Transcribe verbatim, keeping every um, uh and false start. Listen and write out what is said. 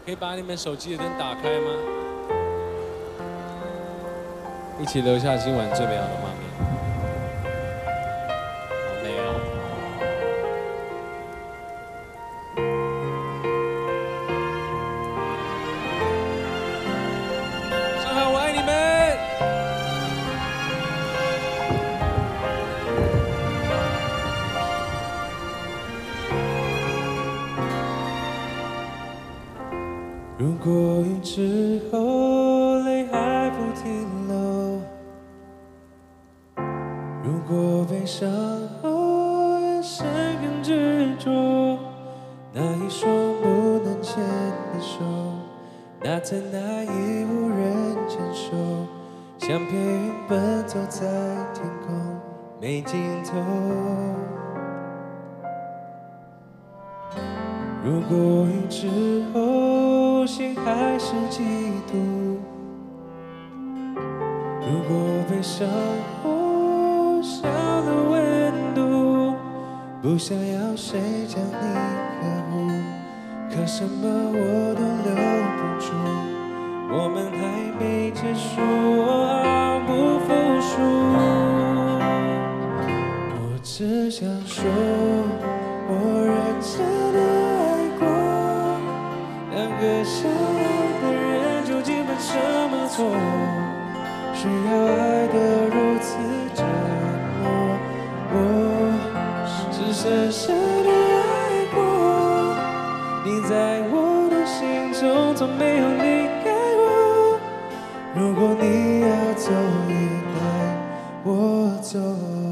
可以把你们手机的灯打开吗？一起留下今晚最美好的画面。好美哦！上海，我爱你们！如果雨之后泪还不停落，如果悲伤后眼神更执着，那一双不能牵的手，那怎奈已无人牵手，像片云奔走在天空没尽头。如果雨之后心还是嫉妒，如果悲伤后少了温度，不想要谁将你呵护，可什么我都留不住，我们还没结束，我毫不服输。我只想说，我认真的两个相爱的人究竟犯什么错，需要爱得如此折磨？我只深深的爱过，你在我的心中从没有离开过。如果你要走，也带我走。